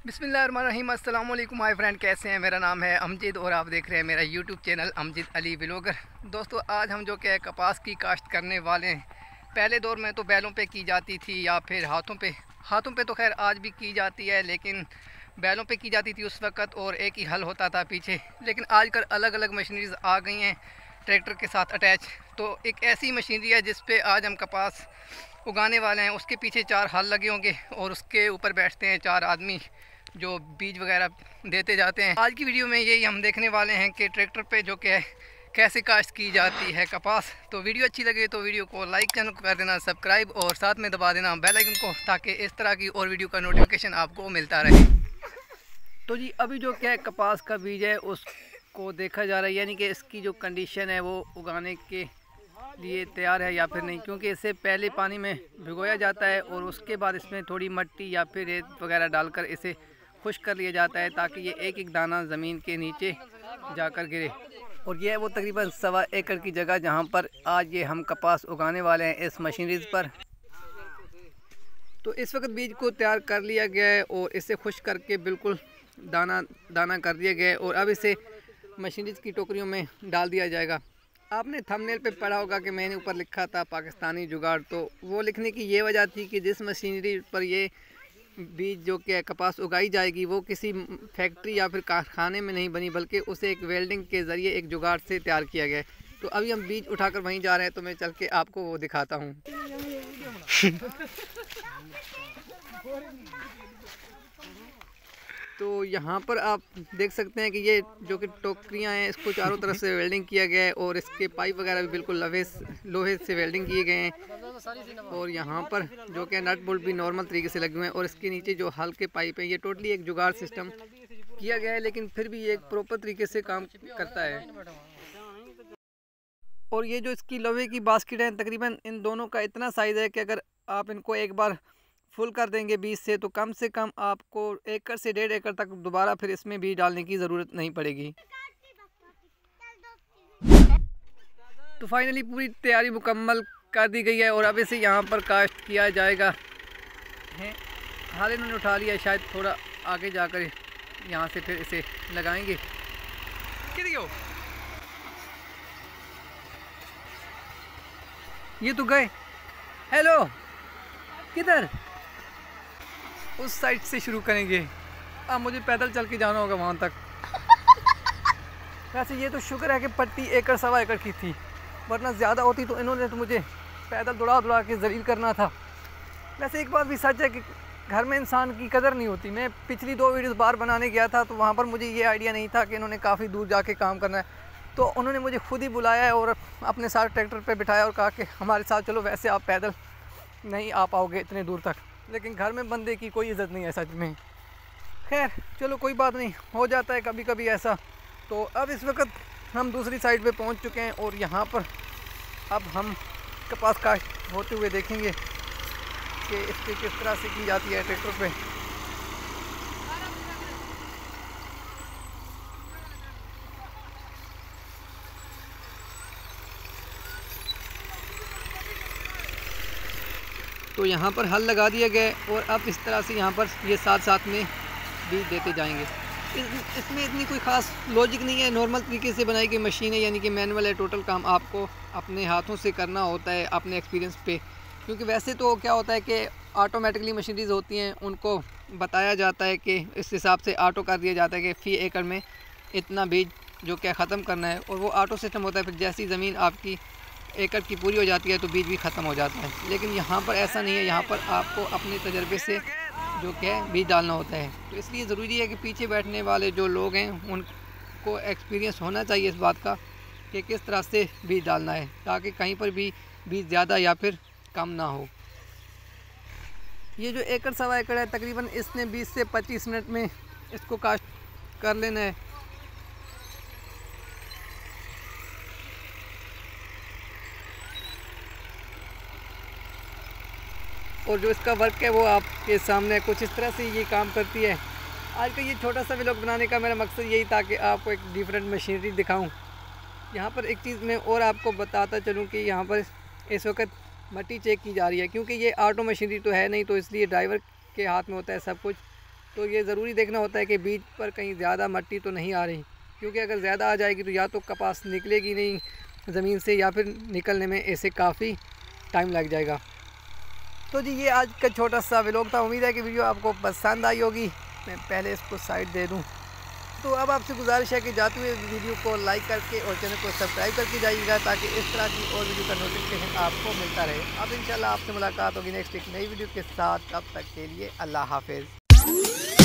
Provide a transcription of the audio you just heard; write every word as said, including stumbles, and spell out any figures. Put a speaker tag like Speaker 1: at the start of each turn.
Speaker 1: बिस्मिल्लाहिर्रहमानिर्रहीम। अस्सलाम वालेकुम माय फ्रेंड, कैसे हैं? मेरा नाम है अमजद और आप देख रहे हैं मेरा YouTube channel Amjad Ali vlogger. दोस्तों, आज हम जो कि कपास की काश्त करने वाले हैं। पहले दौर में तो बैलों पे की जाती थी या फिर हाथों पे हाथों पे तो खैर आज भी की जाती है, लेकिन बैलों पे की जाती थी उस वक़्त और एक ही हल होता था पीछे। लेकिन आजकल अलग अलग मशीनरीज आ गई हैं ट्रैक्टर के साथ अटैच। तो एक ऐसी मशीनरी है जिस पे आज हम कपास उगाने वाले हैं। उसके पीछे चार हल लगे होंगे और उसके ऊपर बैठते हैं चार आदमी जो बीज वगैरह देते जाते हैं। आज की वीडियो में यही हम देखने वाले हैं कि ट्रैक्टर पे जो कि कैसे काश्त की जाती है कपास। तो वीडियो अच्छी लगे तो वीडियो को लाइक, चैनल को कर देना सब्सक्राइब और साथ में दबा देना बेल आइकन को, ताकि इस तरह की और वीडियो का नोटिफिकेशन आपको मिलता रहे। तो जी, अभी जो क्या है कपास का बीज है उसको देखा जा रहा है, यानी कि इसकी जो कंडीशन है वो उगाने के लिए तैयार है या फिर नहीं, क्योंकि इसे पहले पानी में भिगोया जाता है और उसके बाद इसमें थोड़ी मिट्टी या फिर रेत वगैरह डालकर इसे खुश्क कर लिया जाता है ताकि ये एक एक दाना ज़मीन के नीचे जाकर गिरे। और यह है वो तकरीबन सवा एकड़ की जगह जहां पर आज ये हम कपास उगाने वाले हैं इस मशीनरीज पर। तो इस वक्त बीज को तैयार कर लिया गया है और इसे खुश्क करके बिल्कुल दाना दाना कर दिया गया है और अब इसे मशीनरीज की टोकरियों में डाल दिया जाएगा। आपने थंबनेल पे पढ़ा होगा कि मैंने ऊपर लिखा था पाकिस्तानी जुगाड़। तो वो लिखने की ये वजह थी कि जिस मशीनरी पर ये बीज जो कि कपास उगाई जाएगी वो किसी फैक्ट्री या फिर कारखाने में नहीं बनी, बल्कि उसे एक वेल्डिंग के ज़रिए एक जुगाड़ से तैयार किया गया है। तो अभी हम बीज उठाकर वहीं जा रहे हैं, तो मैं चल के आपको वो दिखाता हूँ। तो यहाँ पर आप देख सकते हैं कि ये जो कि टोकरियाँ हैं इसको चारों तरफ से वेल्डिंग किया गया है और इसके पाइप वगैरह भी बिल्कुल लोहे लोहे से वेल्डिंग किए गए हैं। और यहाँ पर जो कि नट बोल्ट भी नॉर्मल तरीके से लगे हुए हैं और इसके नीचे जो हल्के पाइप हैं ये टोटली एक जुगाड़ सिस्टम किया गया है, लेकिन फिर भी ये एक प्रॉपर तरीके से काम करता है। और ये जो इसकी लोहे की बास्केट है तकरीबन इन दोनों का इतना साइज़ है कि अगर आप इनको एक बार फुल कर देंगे बीज से तो कम से कम आपको एकड़ से डेढ़ एकड़ तक दोबारा फिर इसमें बीज डालने की ज़रूरत नहीं पड़ेगी। तो फाइनली पूरी तैयारी मुकम्मल कर दी गई है और अब इसे यहाँ पर काश्त किया जाएगा। है हाल इन्होंने उठा लिया, शायद थोड़ा आगे जाकर यहाँ से फिर इसे लगाएंगे। किधर ये तो गए। हेलो, किधर? उस साइड से शुरू करेंगे। अब मुझे पैदल चल के जाना होगा वहाँ तक। वैसे ये तो शुक्र है कि पट्टी एकड़ सवा एकड़ की थी, वरना ज़्यादा होती तो इन्होंने तो मुझे पैदल दौड़ा दौड़ा के जलील करना था। वैसे एक बात भी सच है कि घर में इंसान की कदर नहीं होती। मैं पिछली दो वीडियोस बाहर बनाने गया था तो वहाँ पर मुझे ये आइडिया नहीं था कि इन्होंने काफ़ी दूर जाके काम करना है। तो उन्होंने मुझे खुद ही बुलाया है और अपने साथ ट्रैक्टर पे बिठाया और कहा कि हमारे साथ चलो, वैसे आप पैदल नहीं आ पाओगे इतने दूर तक, लेकिन घर में बंदे की कोई इज़्ज़त नहीं है सच में। खैर चलो, कोई बात नहीं, हो जाता है कभी कभी ऐसा। तो अब इस वक्त हम दूसरी साइड पे पहुंच चुके हैं और यहाँ पर अब हम कपास काश्त होते हुए देखेंगे कि इसकी किस तरह से की जाती है ट्रैक्टर पे। तो यहाँ पर हल लगा दिया गया है और अब इस तरह से यहाँ पर ये साथ साथ में बीज देते जाएंगे। इस, इसमें इतनी कोई ख़ास लॉजिक नहीं है, नॉर्मल तरीके से बनाई गई मशीन है, यानी कि मैनुअल है। टोटल काम आपको अपने हाथों से करना होता है अपने एक्सपीरियंस पे, क्योंकि वैसे तो क्या होता है कि ऑटोमेटिकली मशीनरीज होती हैं, उनको बताया जाता है कि इस हिसाब से ऑटो कर दिया जाता है कि फ़ी एकड़ में इतना बीज जो क्या ख़त्म करना है, और वो ऑटो सिस्टम होता है। फिर जैसी ज़मीन आपकी एकड़ की पूरी हो जाती है तो बीज भी ख़त्म हो जाता है। लेकिन यहाँ पर ऐसा नहीं है, यहाँ पर आपको अपने तजर्बे से जो क्या है बीज डालना होता है। तो इसलिए ज़रूरी है कि पीछे बैठने वाले जो लोग हैं उनको एक्सपीरियंस होना चाहिए इस बात का कि किस तरह से बीज डालना है, ताकि कहीं पर भी बीज ज़्यादा या फिर कम ना हो। ये जो एकड़ सवा एकड़ है तकरीबन इसने बीस से पच्चीस मिनट में इसको काश्त कर लेना है। और जो इसका वर्क है वो आपके सामने कुछ इस तरह से ये काम करती है। आज का ये छोटा सा व्लॉग बनाने का मेरा मकसद यही था कि आपको एक डिफरेंट मशीनरी दिखाऊं। यहाँ पर एक चीज़ मैं और आपको बताता चलूँ कि यहाँ पर इस वक्त मिट्टी चेक की जा रही है, क्योंकि ये ऑटो मशीनरी तो है नहीं, तो इसलिए ड्राइवर के हाथ में होता है सब कुछ। तो ये ज़रूरी देखना होता है कि बीज पर कहीं ज़्यादा मिट्टी तो नहीं आ रही, क्योंकि अगर ज़्यादा आ जाएगी तो या तो कपास निकलेगी नहीं ज़मीन से या फिर निकलने में ऐसे काफ़ी टाइम लग जाएगा। तो जी ये आज का छोटा सा व्लॉग था। उम्मीद है कि वीडियो आपको पसंद आई होगी। मैं पहले इसको साइड दे दूं। तो अब आपसे गुजारिश है कि जाते हुए वीडियो को लाइक करके और चैनल को सब्सक्राइब करके जाइएगा, ताकि इस तरह की और वीडियो का नोटिफिकेशन आपको मिलता रहे। अब इंशाल्लाह आपसे मुलाकात होगी नेक्स्ट एक नई वीडियो के साथ। तब तक के लिए अल्लाह हाफिज़।